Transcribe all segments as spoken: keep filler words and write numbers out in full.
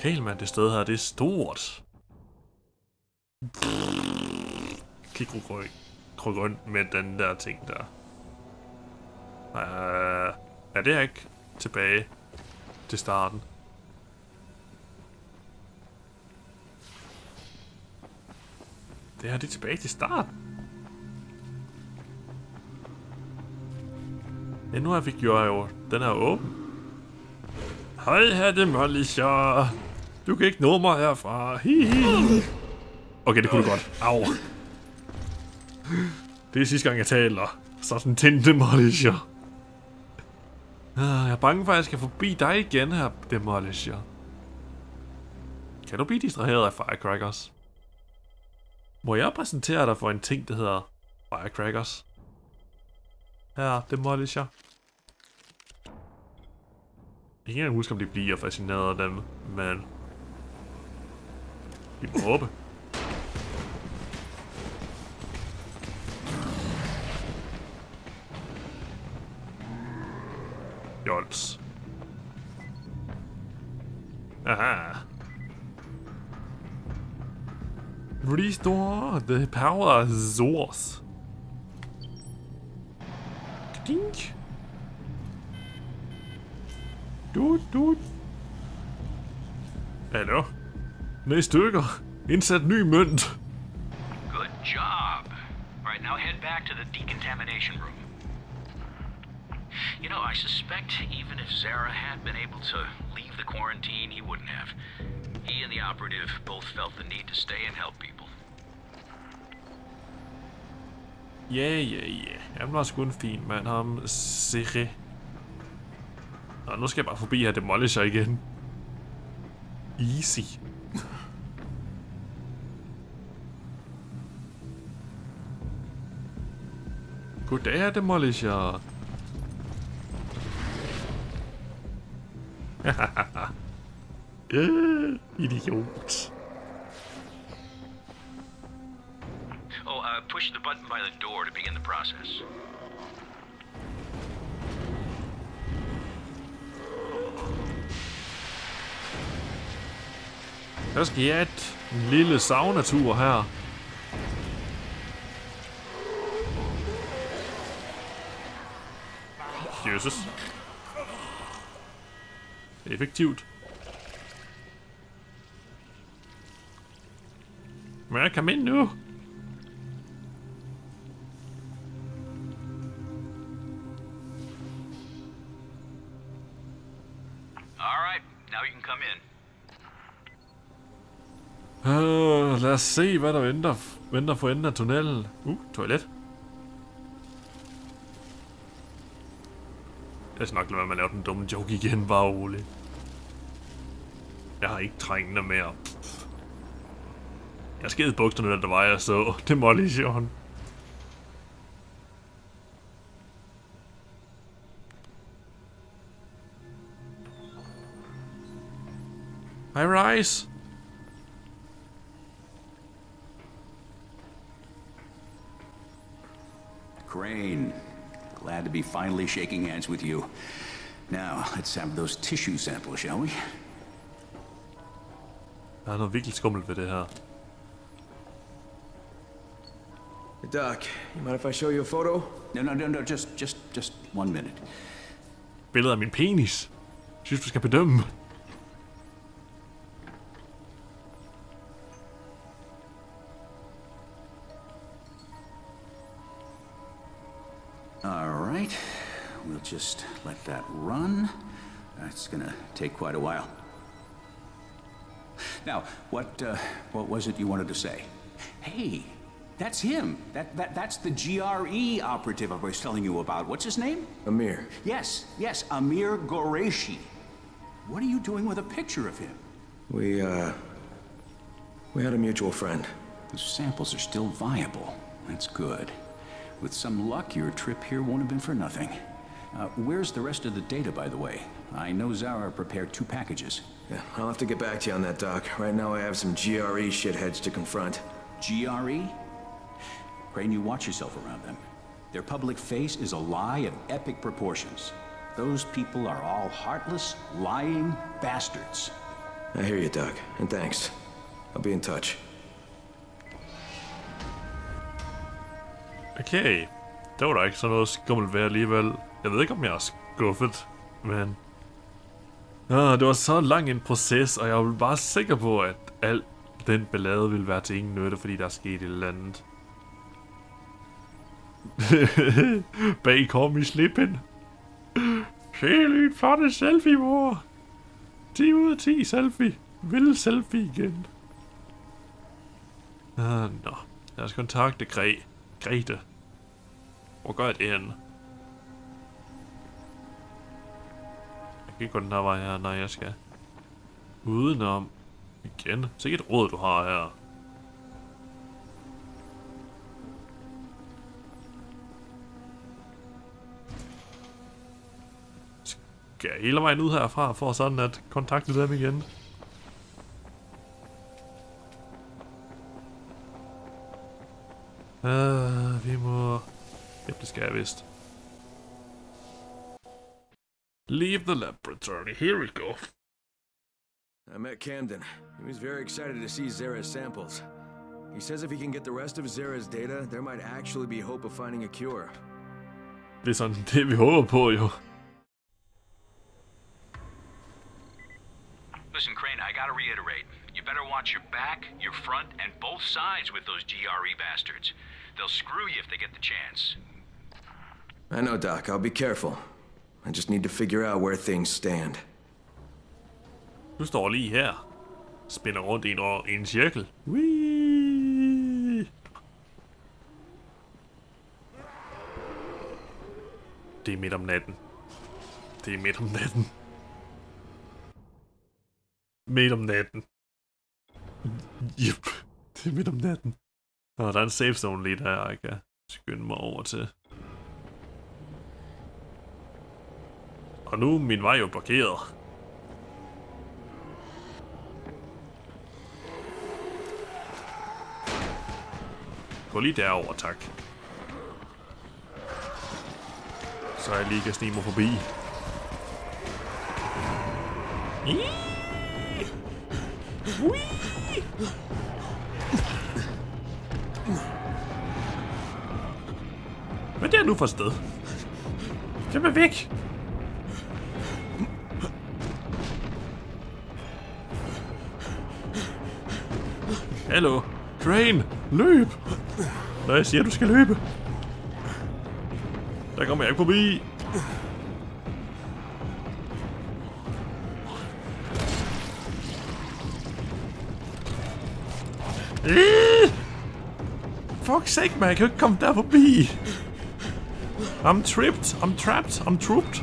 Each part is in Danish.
lokal, mand. Det sted her, det er stort. Kig krykke rundt med den der ting der. Uh, er det ikke tilbage til starten? Det her, det er tilbage til starten. Ja, nu har vi gjort jo den her åben. Hej, her det Mollisher. Du kan ikke nå mig herfra. Hihi. Okay, det kunne du godt. Au. Det er sidste gang, jeg taler. Sådan tændte Mollisher. Jeg er bange for, at jeg skal forbi dig igen her, Demolishor. Kan du blive distraheret af firecrackers? Må jeg præsentere dig for en ting, der hedder firecrackers? Her, Demolishor. Jeg kan ikke huske, om de bliver fascineret af dem, men... vi må håbe. Jols. Aha. Restore the power source. Dink. Du, du. Hallo? Ned i stykker. Indsat ny mønt. Good job. Right, now head back to the decontamination room. You know, I suspect even if Zara had been able to leave the quarantine, he wouldn't have. He and the operative both felt the need to stay and help people. Ja, ja, ja. Han var sgu en fin mand, ham Siri. Nå, nu skal jeg bare forbi her Demolisher igen. Easy. Goddag, her Demolisher. øh, idiot. Oh, uh, push the button by the door to begin the process. Der skal jeg et en lille saunatur her. Jesus. Effektivt. Men jeg kan ind nu. All right, now you can come in. Uh, lad os se, hvad der venter, venter for enden af tunnelen. Uh, toilet. Jeg skal nok lade være med at lave den dumme joke igen, bare roligt. Jeg har ikke trængende mere. Jeg skede bukserne, da der var jeg så Demolition. Hej, Rise. Crane, glad to be finally shaking hands with you. Now, let's have those tissue samples, shall we? Der er noget virkelig skummelt ved det her. Hey, Doc, you mind if I show you a photo? No, no, no, no, just, just, just one minute. Billeder af min penis. Synes du skal bedømme. All right, we'll just let that run. That's gonna take quite a while. Now, what, uh, what was it you wanted to say? Hey, that's him. That, that, that's the G R E operative I was telling you about. What's his name? Amir. Yes, yes, Amir Qureshi. What are you doing with a picture of him? We, uh... We had a mutual friend. The samples are still viable. That's good. With some luck, your trip here won't have been for nothing. Uh, where's the rest of the data, by the way? I know Zara prepared two packages. Yeah, I'll have to get back to you on that, Doc. Right now I have some G R E shitheads to confront. G R E? Crane, you watch yourself around them. Their public face is a lie of epic proportions. Those people are all heartless, lying bastards. I hear you, Doc, and thanks. I'll be in touch. Okay. Det var da ikke sådan noget skummelt ved alligevel. Jeg ved ikke, om jeg er skuffet, men... Ah, det var så lang en proces, og jeg var bare sikker på, at alt den ballade ville være til ingen nytte, fordi der er sket et eller andet. Bag kom i slippen. Se lige en flotte selfie, mor. ti ud af ti selfie. Vil selfie igen. Ah, nå. Lad os kontakte Gre Grete. Hvor gør jeg det henne? Jeg kan ikke gå den her vej her. Nej, jeg skal udenom. Igen. Så ikke et råd, du har her. Skal jeg hele vejen ud herfra, for sådan at kontakte dem igen? Uh, vi må... Ja, det skal jeg vist. Leave the laboratory. Here we go. I met Camden. He was very excited to see Zara's samples. He says if he can get the rest of Zara's data, there might actually be hope of finding a cure. Det er sådan det, vi håber på, jo. Listen, Crane, I gotta reiterate. You better watch your back, your front, and both sides with those G R E bastards. They'll screw you if they get the chance. I know, Doc. I'll be careful. I just need to figure out where things stand. Du står lige her. Spinner rundt i en, i en cirkel. Whee! Det er midt om natten. Det er midt om natten. Midt om natten. Yep. Det er midt om natten. Og der er en safe zone lige der, jeg kan skynde mig over til. Og nu er min vej jo blokeret. Gå lige derover, tak. Så jeg lige kan snige mig forbi. Hvad er det nu for et sted? Kom er væk! Hallo? Crane! Løb! Når jeg siger, du skal løbe. Der kommer jeg ikke forbi. Øh! Fuck sake, man. Jeg kan ikke komme der forbi. I'm tripped. I'm trapped. I'm trooped.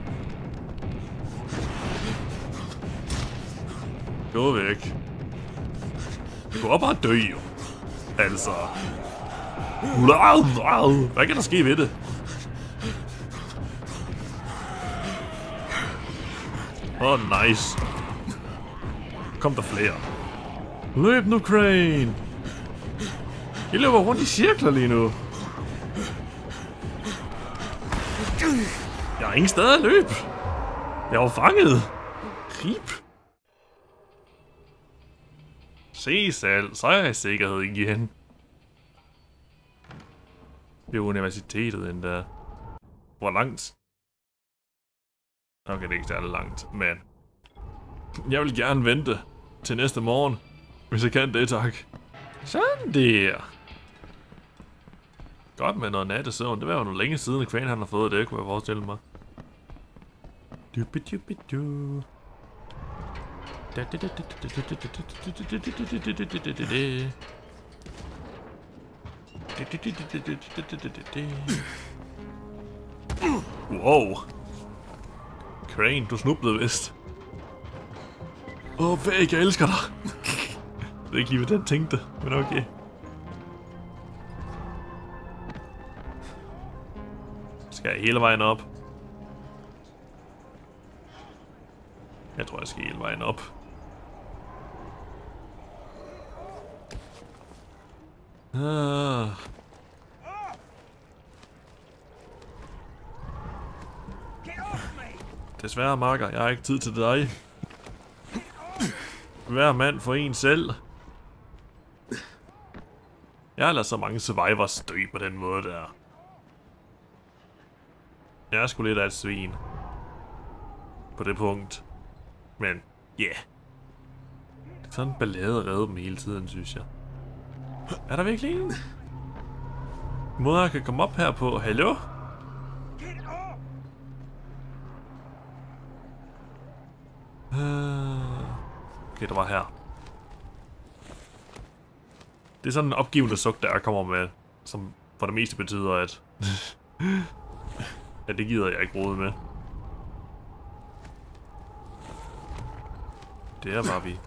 Gå væk. Du kan bare dø, jo. Altså. Hvad kan der ske ved det? Åh, oh, nice. Kom der flere. Løb nu, Crane. I løber rundt i cirkler lige nu. Jeg har ingen steder at løbe. Jeg var fanget. Rip. Se selv, så er jeg i sikkerhed igen. Det er universitetet endda. Hvor langt? Okay, det er ikke særlig langt, men... Jeg vil gerne vente til næste morgen, hvis jeg kan det, tak. Sådan der. Godt med noget nattesøvn. Det var jo noget længe siden, at Crane han har fået det, kunne jeg forestille mig. Dubidubidu. Wow. Crane, du snublede vist. Åh, oh, væk, jeg elsker dig. Jeg ved ikke lige, hvad den tænkte, men okay. Skal jeg hele vejen op? Jeg tror, jeg skal hele vejen op. Ah. Desværre, Marker, jeg har ikke tid til dig. Hver mand for en selv. Jeg har ladet så mange survivors dø på den måde der. Jeg er sgu lidt af et svin. På det punkt. Men, ja. Yeah. Det er sådan en ballade at redde dem hele tiden, synes jeg. Er der virkelig en? Måde jeg kan komme op her på. Hallo? Okay, der var her. Det er sådan en opgivende suk, der jeg kommer med. Som for det meste betyder, at... ja, det gider jeg ikke rode med. Der var vi.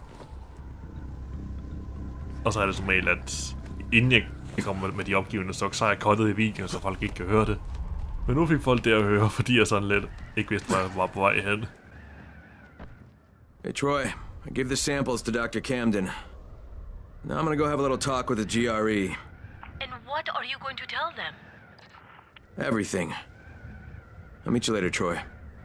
Og så er det som regel, at inden jeg kommer med de opgivende suk, så har jeg cuttet i videoen, så folk ikke kan høre det. Men nu fik folk det at høre, fordi jeg sådan lidt ikke vidste, hvor jeg var på vej hen. Hey Troy, I gave the samples to Doctor Camden. Now I'm gonna go have a little talk with the G R E. And what are you going to tell them? Everything. I'll meet you later, Troy.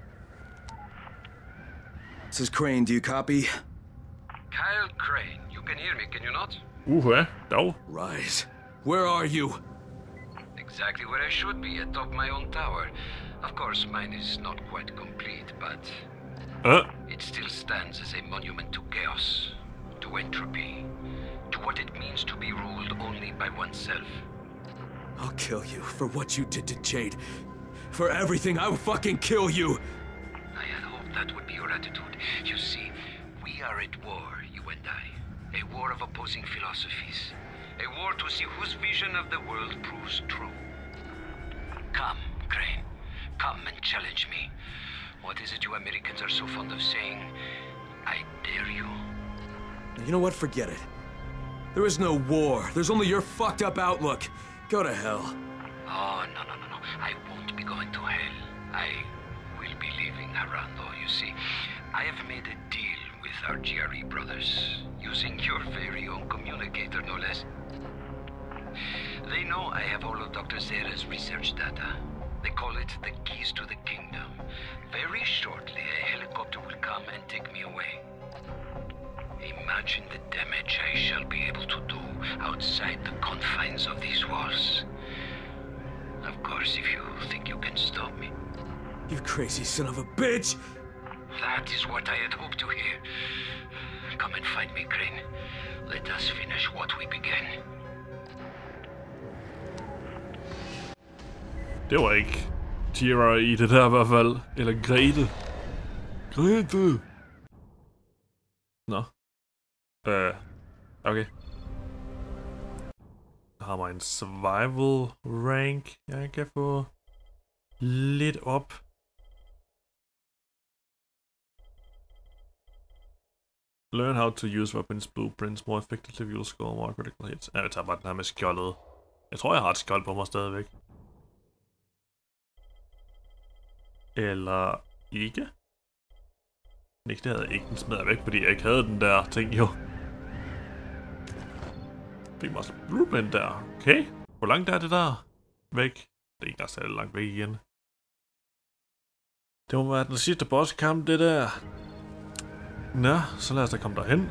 This is Crane, do you copy? Kyle Crane, you can hear me, can you not? Uha, dog. Rise. Where are you? Exactly where I should be, atop my own tower. Of course, mine is not quite complete, but... Uh. It still stands as a monument to chaos, to entropy, to what it means to be ruled only by oneself. I'll kill you for what you did to Jade. For everything, I will fucking kill you! I had hoped that would be your attitude. You see, we are at war, you and I. A war of opposing philosophies. A war to see whose vision of the world proves true. Come, Crane. Come and challenge me. What is it you Americans are so fond of saying? I dare you. You know what? Forget it. There is no war. There's only your fucked up outlook. Go to hell. Oh, no, no, no, no. I won't be going to hell. I will be leaving Arando, you see. I have made a deal with our G R E brothers, using your very own communicator, no less. They know I have all of Doctor Zera's research data. They call it the keys to the kingdom. Very shortly, a helicopter will come and take me away. Imagine the damage I shall be able to do outside the confines of these walls. Of course, if you think you can stop me. You crazy son of a bitch! That is what I had hoped to hear. Come and find me, Crane. Let us finish what we began. Det var ikke Tira i det der i hvert fald. Eller Grete. Grete! Nå. Øh. Okay. Jeg har mig en survival rank, jeg kan få lidt op. Learn how to use weapons blueprints more effectively, you'll score more critical hits. Ja, jeg tager bare den her med skjoldet. Jeg tror, jeg har et skjold på mig stadigvæk. Eller ikke? Ikke, det havde jeg ikke. Den smed jeg væk, fordi jeg ikke havde den der ting, jo. Fik mig også blueprint der. Okay. Hvor langt er det der? Væk. Det er ikke engang særlig langt væk igen. Det må være den sidste bosskamp, det der. Nå, så lad os da komme derhen.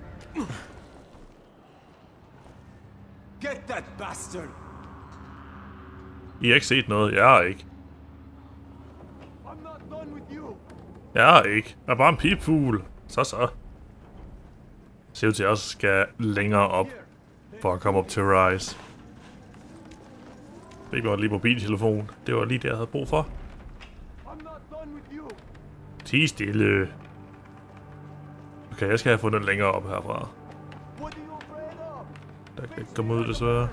Get that bastard! I har ikke set noget. Jeg har ikke. I'm not done with you. Jeg har ikke. Jeg er bare en pipfugl. Så så. Ser ud til, at jeg også skal længere op for at komme op til Rise. Det var lige mobiltelefon. Det var lige det, jeg havde brug for. I'm not done with you. Tig stille. Okay, jeg skal have fundet længere op herfra. What are you afraid of? Der kan ikke komme ud, desværre.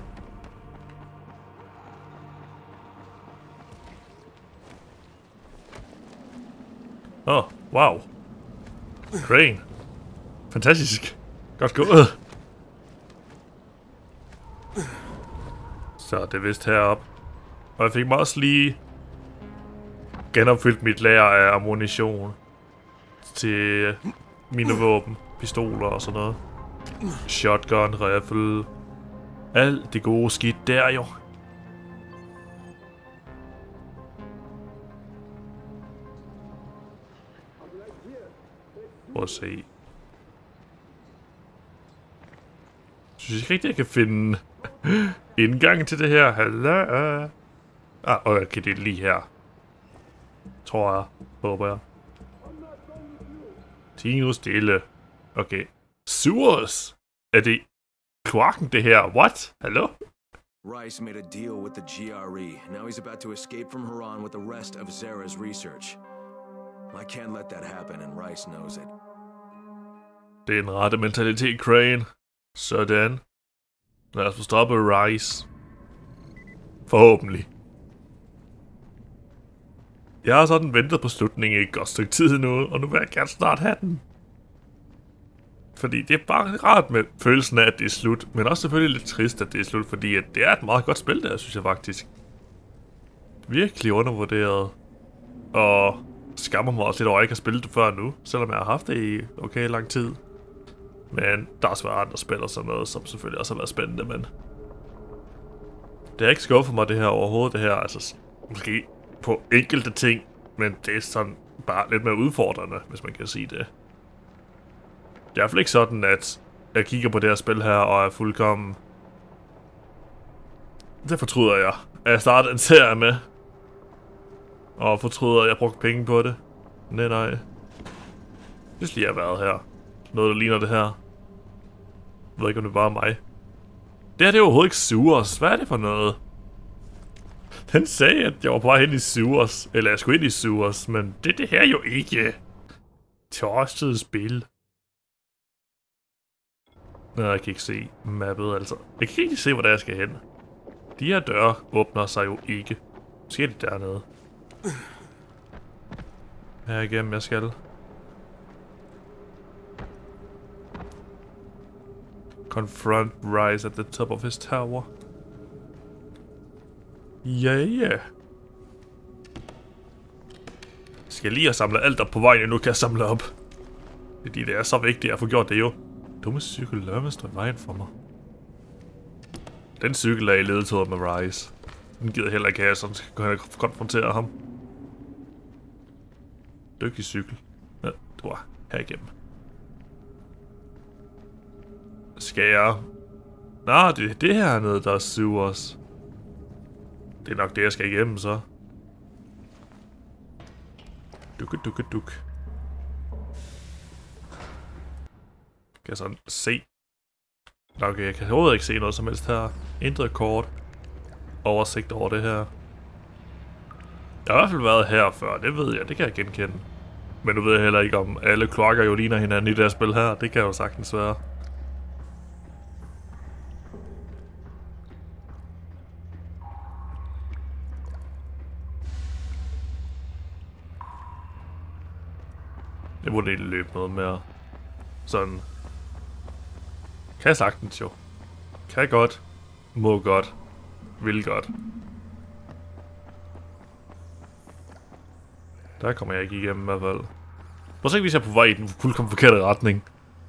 Åh, oh, wow. Crane. Fantastisk. Godt gået. Så det er vist heroppe. Og jeg fik mig også lige genopfyldt mit lager af ammunition til mine våben, pistoler og sådan noget. Shotgun, rifle. Alt det gode skidt der jo. Prøv at se. synes ikke rigtig, jeg kan finde indgang til det her. Hallo. Ah, okay, det er lige her. Tror jeg. Håber jeg. Tino stille. Okay. Sewers. Er det kloakken, det her? What? Hallo? Rice made a deal with the G R E. Now he's about to escape from Haran with the rest of Zara's research. I can't let that happen, and Rice knows it. Det er en rette mentalitet, Crane. Sådan. Lad os få stoppet Rice. Forhåbentlig. Jeg har sådan ventet på slutningen i et godt stykke tid nu, og nu vil jeg gerne snart have den. Fordi det er bare rart med følelsen af, at det er slut, men også selvfølgelig lidt trist, at det er slut, fordi at det er et meget godt spil der, synes jeg faktisk. Virkelig undervurderet. Og skammer mig også lidt over, at jeg ikke har spillet det før nu, selvom jeg har haft det i okay lang tid. Men der er også været andre spil og sådan noget, som selvfølgelig også har været spændende, men... Det er ikke skuffet mig det her overhovedet, det her, altså måske på enkelte ting, men det er sådan bare lidt mere udfordrende, hvis man kan sige det. Det er i hvert fald ikke sådan, at jeg kigger på det her spil her, og er fuldkommen... Det fortryder jeg, at jeg startede en serie med. Og fortryder, at jeg brugte penge på det. Nej, nej. Jeg synes lige, jeg har været her. Noget, der ligner det her. Jeg ved ikke, om det bare er mig. Det her, det er overhovedet ikke Sewers. Hvad er det for noget? Den sagde, at jeg var på vej hen i Sewers. Eller jeg skulle ind i Sewers, men det er det her jo ikke. Torstet spil. Nå, jeg kan ikke se mappet, altså. Jeg kan ikke se, hvor der jeg skal hen. De her døre åbner sig jo ikke. Måske er de dernede. Her igennem, jeg skal. Confront Rice at the top of his tower. Ja, ja. Skal lige have samlet alt op på vejen, jeg nu kan samle op. Fordi det er så vigtigt at få gjort det jo. Dumme cykel, lad mig stå i vejen for mig. Den cykel er i ledetråd med Rice. Den gider heller ikke have, så skal jeg konfrontere ham. Dygtig cykel. Ja, det var her igennem. Skal jeg... Nå, det er det her nede, der er Sewers. Det er nok det, jeg skal igennem, så. Dukke, dukke, duk. Kan jeg sådan se? Okay, jeg kan overhovedet ikke se noget som helst her. Intet kort. Oversigt over det her. Jeg har i hvert fald været her før, det ved jeg, det kan jeg genkende. Men nu ved jeg heller ikke, om alle kloakker jo ligner hinanden i det her spil her. Det kan jo sagtens være. Det burde egentlig løbe noget mere. Sådan. Kan jeg sagtens jo. Kan jeg godt. Må godt. Vil godt. Der kommer jeg ikke igennem i hvert fald. Prøv at se, hvis jeg er på vej i den fuldkommen forkerte retning.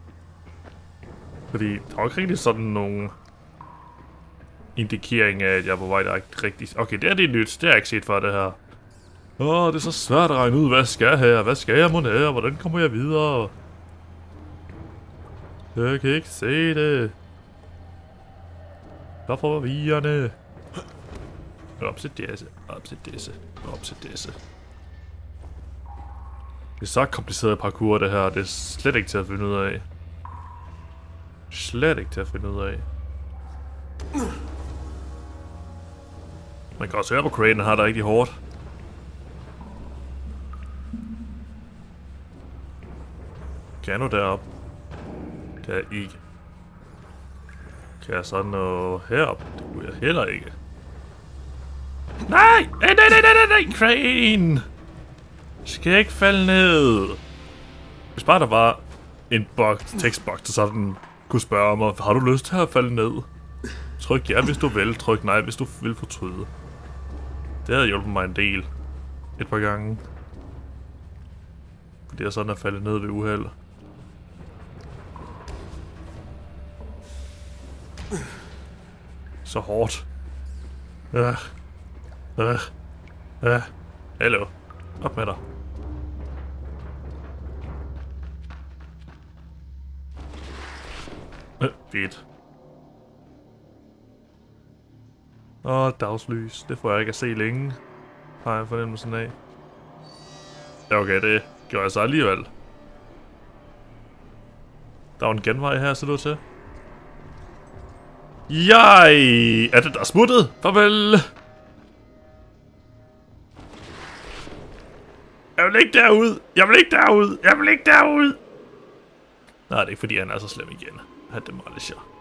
Fordi der er ikke rigtig sådan nogle indikering af, at jeg er på vej der ikke rigtig... Okay, det er det nyt. Det har jeg ikke set før, det her. Åh, det er så svært at regne ud, hvad skal jeg her? Hvad skal jeg mon her? Hvordan kommer jeg videre? Jeg kan ikke se det. Hvorfor var vigerne? Op til disse. Op til disse. Op til disse. Det er så kompliceret parkour, det her. Det er slet ikke til at finde ud af. Slet ikke til at finde ud af. Man kan også høre på Crane, han har det rigtig hårdt. Kan jeg nu derop? Kan jeg ikke. Kan jeg sådan noget herop? Det kunne jeg heller ikke. Nej! Nej, nej, nej, nej, nej, Crane! Skal jeg ikke falde ned? Hvis bare der var en box, tekstboks, der sådan kunne spørge mig, har du lyst til at falde ned? Tryk ja, hvis du vil. Tryk nej, hvis du vil fortryde. Det havde hjulpet mig en del. Et par gange. Fordi jeg sådan er faldet ned ved uheld. Så hårdt. Ja. Ja. Ja. Hallo. Op med dig. Øh, fedt. Åh, dagslys. Det får jeg ikke at se længe. Har jeg fornemmelsen af. Ja, okay, det gjorde jeg så alligevel. Der var en genvej her, så du til. Jeg er det der smuttet. Farvel. Jeg vil ikke derud. Jeg vil ikke derud. Jeg vil ikke derud. Nej, det er ikke fordi han er så slem igen. Han demolisher.